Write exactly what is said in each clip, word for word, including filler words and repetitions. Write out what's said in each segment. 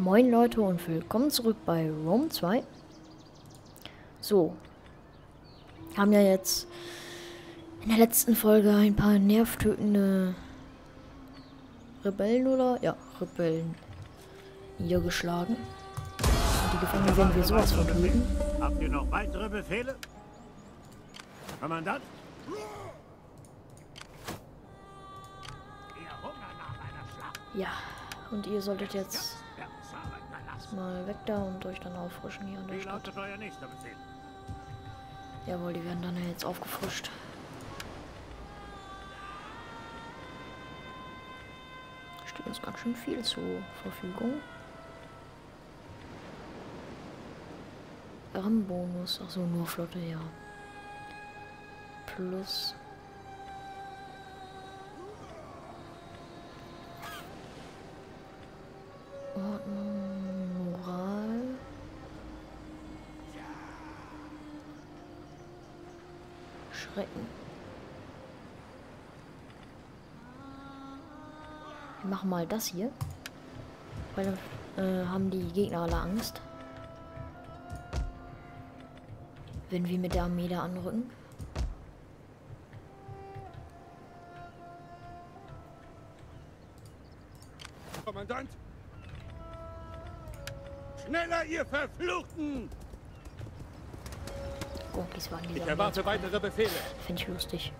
Moin Leute und willkommen zurück bei Rome zwei. So, haben ja jetzt in der letzten Folge ein paar nervtötende Rebellen oder ja, Rebellen hier geschlagen. Und die Gefangenen werden wir sowas von töten. Habt ihr noch weitere Befehle? Kommandant? Ja, und ihr solltet jetzt mal weg da und euch dann auffrischen hier an der Stadt. Jawohl, die werden dann ja jetzt aufgefrischt. Steht uns ganz schön viel zur Verfügung. Ehrenbonus, achso, nur Flotte, ja. Plus. Ordnung, Moral. Schrecken. Wir machen mal das hier. Weil dann äh, haben die Gegner alle Angst. Wenn wir mit der Armee da anrücken. Kommandant! Schneller, ihr Verfluchten! Oh, dies waren die Ich erwarte weitere Befehle. Finde ich lustig.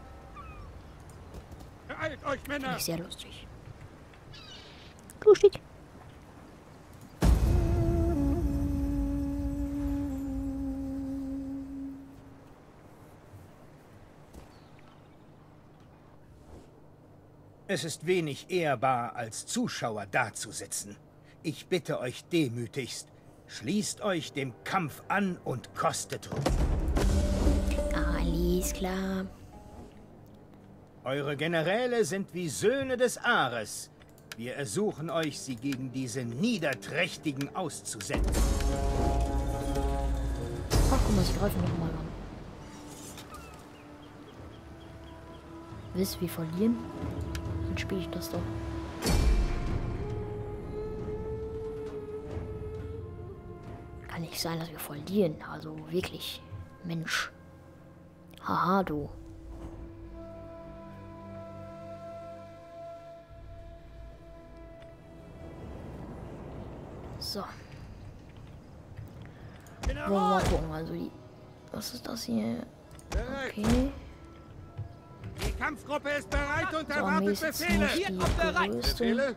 Beeilt euch, Männer! Finde ich sehr lustig. Lustig. Es ist wenig ehrbar, als Zuschauer dazusitzen. Ich bitte euch demütigst, schließt euch dem Kampf an und kostet Ruhm. Alles klar. Eure Generäle sind wie Söhne des Ares. Wir ersuchen euch, sie gegen diese Niederträchtigen auszusenden. Ach, guck mal, sie greifen nochmal an. Wisst, wir verlieren? Dann spiele ich das doch. Kann nicht sein, dass wir verlieren. Also wirklich. Mensch. Haha, du. So. Wollen wir mal gucken. Also die. Was ist das hier? Okay. Die Kampfgruppe ist bereit und So, erwartet Befehle! nicht die größte.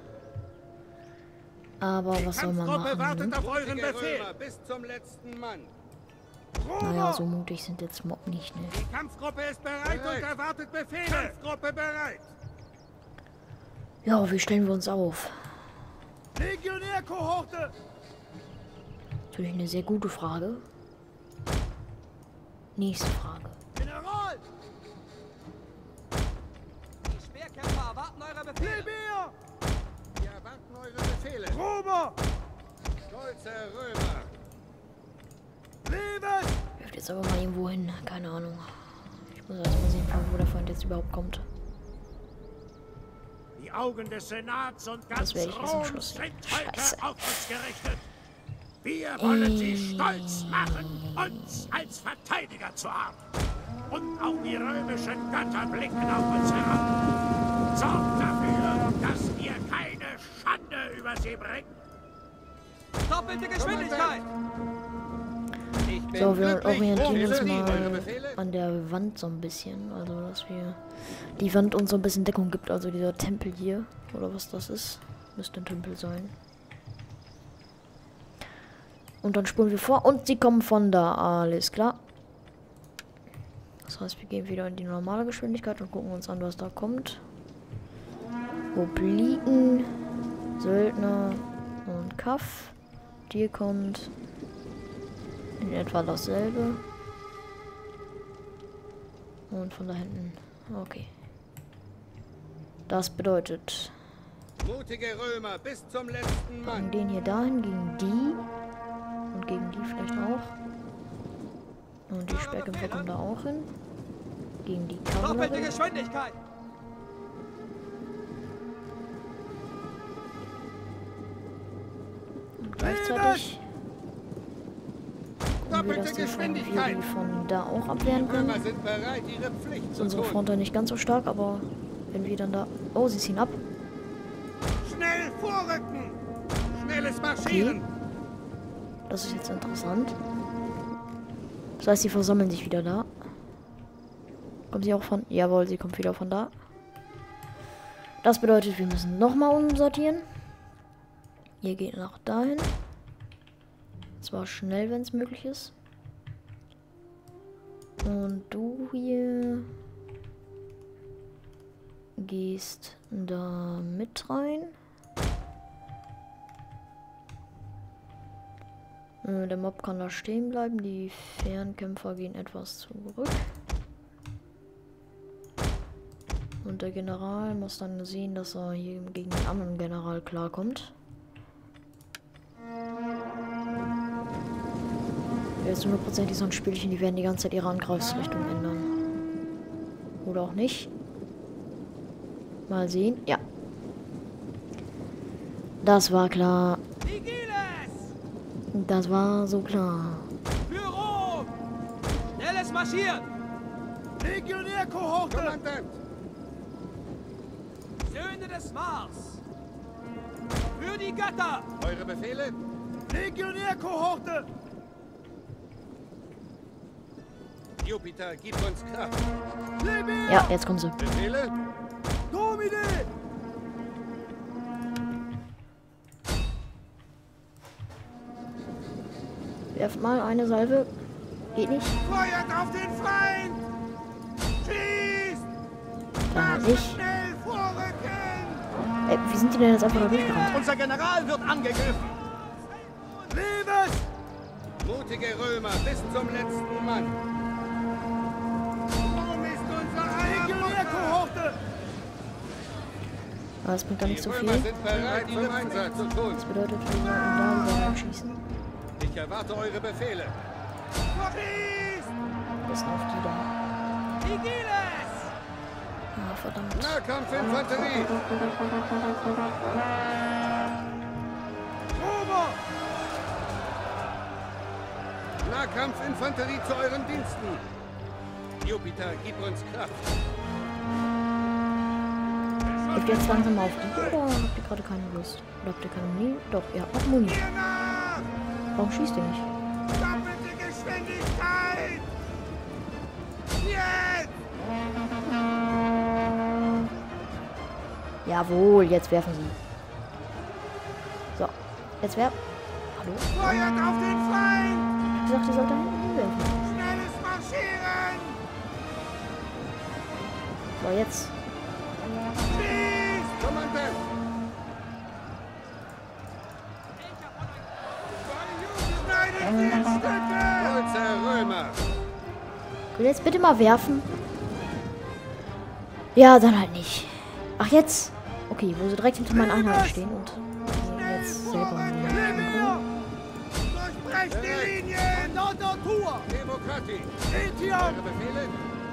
Aber was soll man Kampfgruppe machen? wartet auf euren Befehl! Bis zum letzten Mann. Naja, so mutig sind jetzt Mob nicht, ne? Die Kampfgruppe ist bereit und erwartet Befehle! Kampfgruppe bereit! Ja, wie stellen wir uns auf? Legionärkohorte! Natürlich eine sehr gute Frage. Nächste Frage. General! Die Speerkämpfer erwarten eure Befehle. Plebejer! Wir erwarten eure Befehle. Römer! Stolze Römer. Leben! Wirft jetzt aber mal irgendwo hin. Keine Ahnung. Ich muss erst mal sehen, wo der Feind jetzt überhaupt kommt. Die Augen des Senats und Das ganz werde ich jetzt am Rom Schluss sind sehen. heute Scheiße. auf uns gerichtet. Wir wollen sie Äh. stolz machen, uns als Verteidiger zu haben. Und auch die römischen Götter blicken auf uns herab. Sorgt dafür, dass wir keine Schande über sie bringen. Doppelte Geschwindigkeit. Ich bin So, wir glücklich. orientieren uns Eure mal Befehle? an der Wand so ein bisschen. Also, dass wir die Wand uns so ein bisschen Deckung gibt. Also dieser Tempel hier. Oder was das ist. Müsste ein Tempel sein. Und dann spulen wir vor. Und sie kommen von da. Alles klar. Das heißt, wir gehen wieder in die normale Geschwindigkeit und gucken uns an, was da kommt. Obliken, Söldner und Kaff. Dir kommt in etwa dasselbe. Und von da hinten. Okay. Das bedeutet, Mutige Römer bis zum letzten gegen Mann. den hier dahin, gegen die. Und gegen die vielleicht auch. Und die Speerkämpfer kommen da auch hin. Gegen die Doppelte Kavallerie. Geschwindigkeit. gleichzeitig. Gucken wir, dass die von, wir die von da auch abwehren können. Römer sind bereit, ihre Pflicht Ist zu unsere tun. Front nicht ganz so stark, aber wenn wir dann da... Oh, sie ziehen ab. Schnell vorrücken! Schnelles Marschieren! Okay. Das ist jetzt interessant. Das heißt, sie versammeln sich wieder da. Kommt sie auch von... Jawohl, sie kommt wieder von da. Das bedeutet, wir müssen nochmal umsortieren. Ihr geht nach dahin. Zwar schnell, wenn es möglich ist. Und du hier gehst da mit rein. Äh, der Mob kann da stehen bleiben. Die Fernkämpfer gehen etwas zurück. Und der General muss dann sehen, dass er hier gegen den anderen General klarkommt. Jetzt hundertprozentig so ein Spielchen, die werden die ganze Zeit ihre Angriffsrichtung ändern. Oder auch nicht. Mal sehen. Ja. Das war klar. Das war so klar. Für Rom! Schnelles Marschieren! Legionärkohorte! Kommandant! Söhne des Mars! Für die Götter! Eure Befehle? Legionärkohorte! Jupiter, gib uns Kraft. Ja, jetzt kommen sie. Befehle? Domine! Werft mal eine Salve. Geht nicht. Feuert auf den Feind! Schießt! Da nicht. Schnell vorrücken! Ey, wie sind die denn jetzt einfach da durchgerannt? Unser General wird angegriffen! Lebes! Mutige Römer, bis zum letzten Mann. Rom ist unser Legionärkohorte! Aber das bringt da Die nicht so Römer viel. sind bereit, zum Einsatz zu tun. Das bedeutet, wir sollten da wieder schießen. Ich erwarte eure Befehle. Schießt! Bis auf die da. Vigiles! Ah, verdammt. Nahkampfinfanterie! Robo! Nahkampfinfanterie zu euren Diensten. Jupiter, gib uns Kraft. Habt ihr jetzt langsam auf die oder habt ihr gerade keine Lust? Oder habt ihr keine Muni? Doch, ihr habt noch Muni. Hier nach! Warum schießt ihr nicht? Doppelte Geschwindigkeit! Jetzt! Jawohl, jetzt werfen sie. So, jetzt werfen. Hallo? Feuert auf den Feind! Ich gesagt, ihr sollt da hinten werfen. Schnelles Marschieren! So, jetzt. Schießt! Kommandant! Schneidet sie in Stücke! Stolzer Römer! Könnt ihr jetzt bitte mal werfen? Ja, dann halt nicht. Ach, jetzt? Okay, wo sie direkt hinter meinen Einheiten stehen und sie jetzt selber werfen können. Durchbrecht die Linien! Tour! Demokratie! Etiop! Eure Befehle?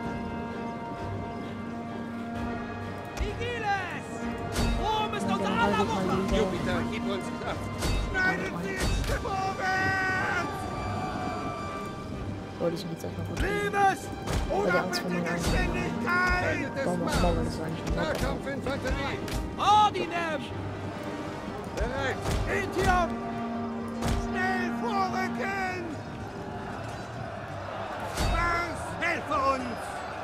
Vigiles! Rom ist Der unser General aller geht mal Mutter! lieber. Jupiter, gib uns Kraft. Schneidet sie in Stücke! Vorwärts! Wollte ich ihn jetzt einfach vertreten. Lebes! Weil der Angst vor Doppelte meinen Einheiten. Geschwindigkeit! Feinde des Warum auch Mars. Mauer, das ist eigentlich ein Mob. Nahkampfinfanterie! Ordinem! Bereit! Etiop! Schnell vorrücken! Mars, helfe uns!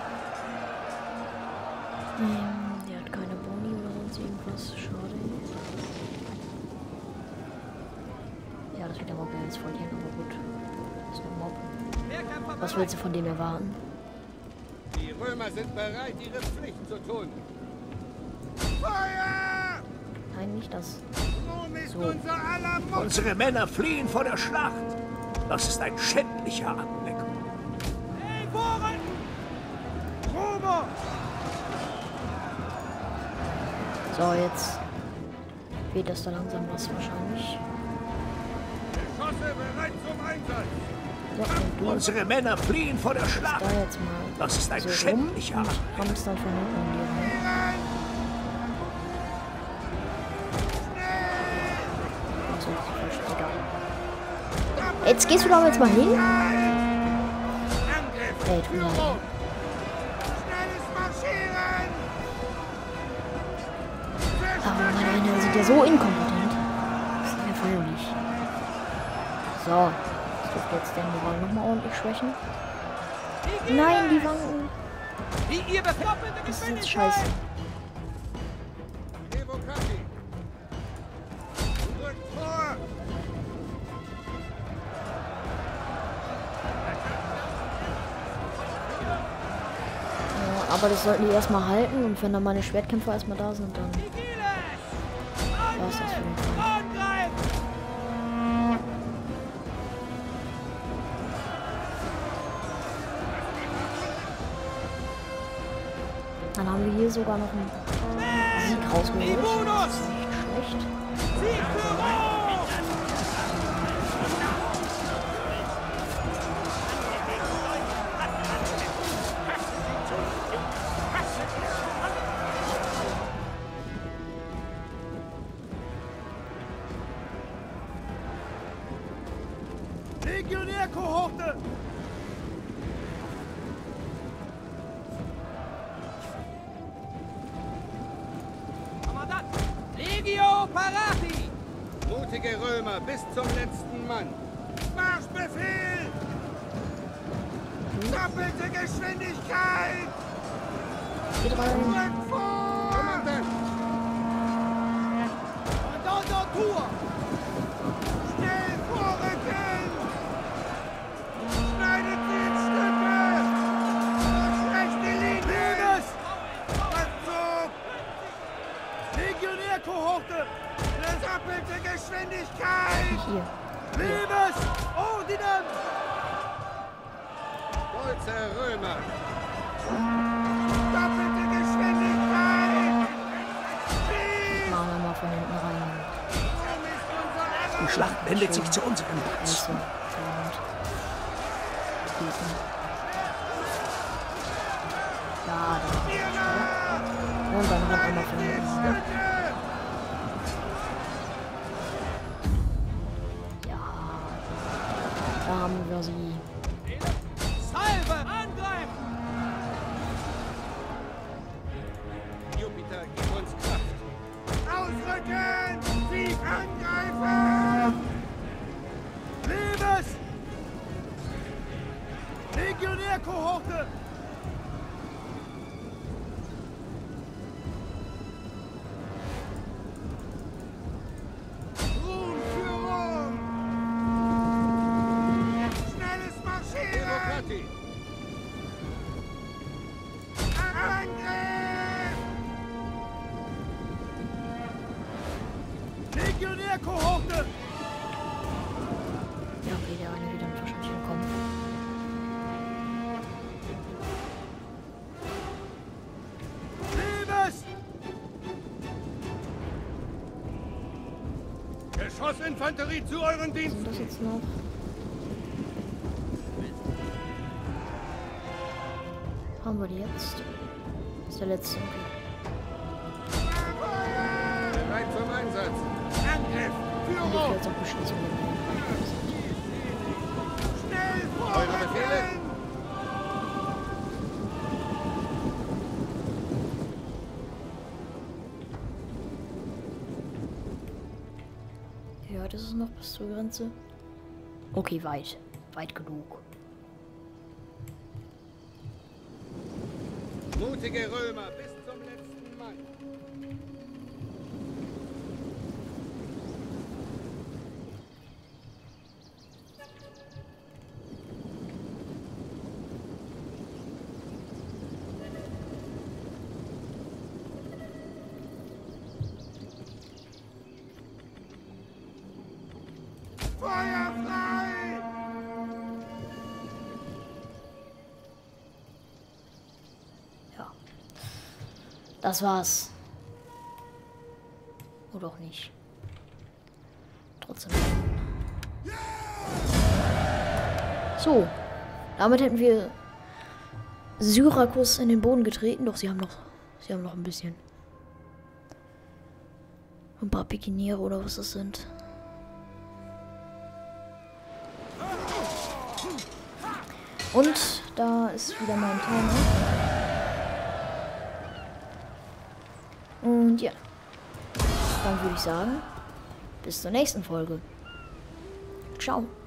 Ähm, der hat keine Boni oder sonst irgendwas. Schade. Ja, das wird der Mob ja jetzt verlieren, aber gut. Das ist ein Mob. Was willst du von dem erwarten? Die Römer sind bereit, ihre Pflicht zu tun. Feuer! Nein, nicht das. Rom ist So. unser aller Mutter! Unsere Männer fliehen vor der Schlacht. Das ist ein schändlicher Anblick. Hey, Bohren! Robo! So, jetzt wird das da langsam was wahrscheinlich. Geschosse bereit zum Einsatz! So, und du Unsere Männer fliehen vor der Schlacht. da jetzt mal Das ist ein so rum schändlicher und Anblick. rammst dann von hinten an die rein. Also, falsch, egal. Jetzt gehst du da jetzt mal hin. Angriff! Ey, tut mir leid. Führung! Schnelles Marschieren! Aber meine Einheiten sind ja so inkompetent. Das ist ja feierlich. So. Das dürfte jetzt den Moral nochmal ordentlich schwächen. Nein, die wanken. Wie ihr befoppelte Das ist jetzt Geschwindigkeit! scheiße. Evocati. Rückt vor! Ja, aber das sollten die erstmal halten. Und wenn dann meine Schwertkämpfer erstmal da sind, dann Vigiles! war es das für den Fall. Angreifen! Dann haben wir hier sogar noch einen Sieg rausgeholt. Das ist nicht schlecht. Sieg für Rom! Legionärkohorte! Kommandant! Legio Parati! Mutige Römer bis zum letzten Mann. Marschbefehl! Doppelte Geschwindigkeit! Geht rein. Rückt vor! Kommandant! Kommandant Tour! Schnell vorrücken! Schneidet sie in Stücke! Rechte Linie! Rückzug! Legionärkohorte! Doppelte Geschwindigkeit! Hier. Liebes Ordinen! Stolze Römer! Doppelte Geschwindigkeit! Schieß! Machen wir mal von hinten rein. Die Schlacht wendet sich zu unserem Platz. Also, und Hilfen. Ja, da. Und dann rennt er mal von hinten rein. Ja. Da haben wir sie. Salve! Angreifen! Jupiter, gib uns Kraft. Ausrücken! Sie angreifen! Liebes! Legionärkohorte! Ruhm für Rom! Schnelles Marschieren! Evocati. Angriff! Legionärkohorte! Ja, okay, der eine wird dann wahrscheinlich entkommen. Liebes! Geschossinfanterie zu euren Was Diensten. sind das jetzt noch? Haben wir die jetzt? Das ist der letzte. Okay. Bereit zum Einsatz. Angriff! Und ich will Führung! jetzt auch beschließen, wenn wir in Reichweite sind. Schnell Eure Befehle? vorrücken! Wie weit ist es noch bis zur Grenze? Okay, weit. Weit genug. Mutige Römer bis zum letzten Mann. Feuer frei! Ja. Das war's. Oder auch nicht. Trotzdem. So. Damit hätten wir Syrakus in den Boden getreten. Doch sie haben noch. Sie haben noch ein bisschen. Ein paar Pikiniere oder was das sind. Und da ist wieder mein Timer. Und ja, dann würde ich sagen, bis zur nächsten Folge. Ciao.